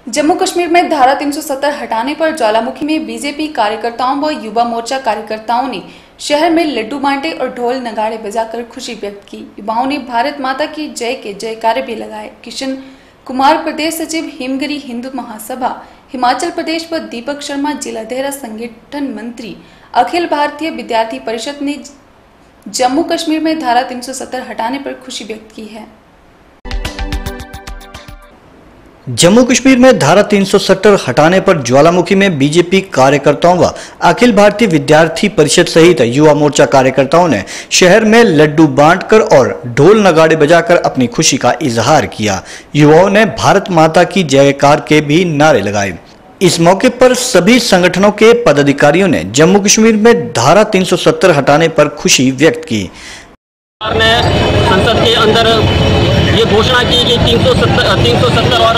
जम्मू कश्मीर में धारा 370 हटाने पर ज्वालामुखी में बीजेपी कार्यकर्ताओं व युवा मोर्चा कार्यकर्ताओं ने शहर में लड्डू बांटे और ढोल नगाड़े बजाकर खुशी व्यक्त की। युवाओं ने भारत माता की जय के जयकारे भी लगाए। किशन कुमार प्रदेश सचिव हिमगिरी हिंदू महासभा हिमाचल प्रदेश व दीपक शर्मा जिला देहरा संगठन मंत्री अखिल भारतीय विद्यार्थी परिषद ने जम्मू कश्मीर में धारा 370 हटाने पर खुशी व्यक्त की है। जम्मू कश्मीर में धारा 370 हटाने पर ज्वालामुखी में बीजेपी कार्यकर्ताओं व अखिल भारतीय विद्यार्थी परिषद सहित युवा मोर्चा कार्यकर्ताओं ने शहर में लड्डू बांटकर और ढोल नगाड़े बजाकर अपनी खुशी का इजहार किया। युवाओं ने भारत माता की जयकार के भी नारे लगाए। इस मौके पर सभी संगठनों के पदाधिकारियों ने जम्मू कश्मीर में धारा 370 हटाने पर खुशी व्यक्त की। सरकार ने संसद के अंदर ये घोषणा की कि 370 और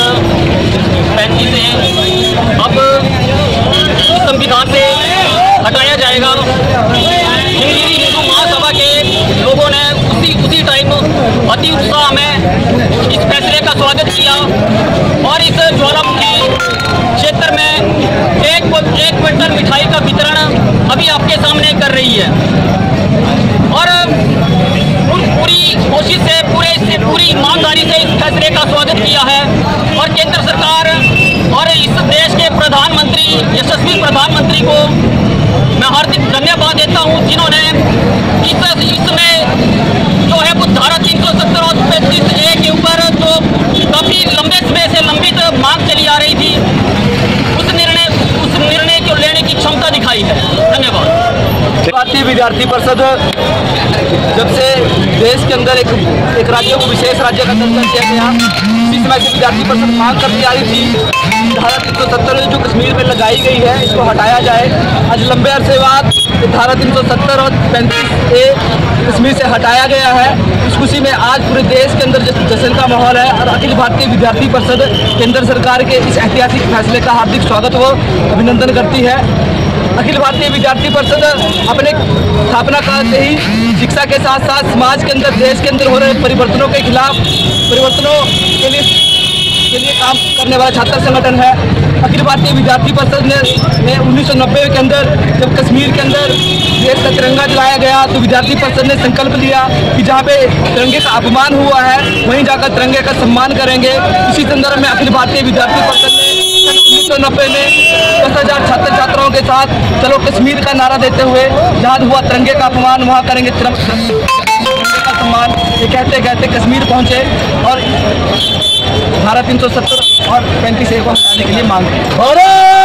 35 अब संविधान से हटाया जाएगा। हिंदू महासभा के लोगों ने उसी टाइम अति उत्साह में इस फैसले का स्वागत किया और इस ज्वालामुखी क्षेत्र में एक क्विंटल मिठाई का वितरण अभी आपके सामने कर रही है और पूरी कोशिश से पूरी ईमानदारी से इस फैसले का स्वागत किया है और केंद्र सरकार और इस देश के प्रधानमंत्री यशस्वी प्रधानमंत्री को मैं हार्दिक धन्यवाद देता हूं, जिन्होंने इसमें जो है वो धारा 370 और 35A के ऊपर जो काफी लंबे समय से लंबित मांग चली आ रही थी उस निर्णय को लेने की क्षमता दिखाई है। धन्यवाद। भारतीय विद्यार्थी परिषद जब से देश के अंदर एक राज्य को विशेष राज्य का दर्जा दिया गया, उसी समय से विद्यार्थी परिषद मांग करती आ रही थी धारा 370 जो कश्मीर में लगाई गई है इसको हटाया जाए। आज लंबे अरसे बाद धारा 370 और 35A कश्मीर से हटाया गया है। इस खुशी में आज पूरे देश के अंदर जश्न का माहौल है और अखिल भारतीय विद्यार्थी परिषद केंद्र सरकार के इस ऐतिहासिक फैसले का हार्दिक स्वागत व अभिनंदन करती है। अखिल भारतीय विद्यार्थी परिषद अपने स्थापना काल से ही शिक्षा के साथ साथ समाज के अंदर देश के अंदर हो रहे परिवर्तनों के खिलाफ परिवर्तनों के लिए काम करने वाला छात्र संगठन है। अखिल भारतीय विद्यार्थी परिषद ने 1990 के अंदर जब कश्मीर के अंदर देश का तिरंगा जलाया गया तो विद्यार्थी परिषद ने संकल्प लिया कि जहाँ पे तिरंगे का अपमान हुआ है वहीं जाकर तिरंगे का सम्मान करेंगे। इसी संदर्भ में अखिल भारतीय विद्यार्थी परिषद ने 1990 में 10,000 छात्र छात्राओं के साथ चलो कश्मीर का नारा देते हुए जहाँ हुआ तिरंगे का अपमान वहाँ करेंगे तिरंगे का सम्मान, ये कहते कहते कश्मीर पहुँचे और धारा 370 और 35A को हटाने के लिए मांग की।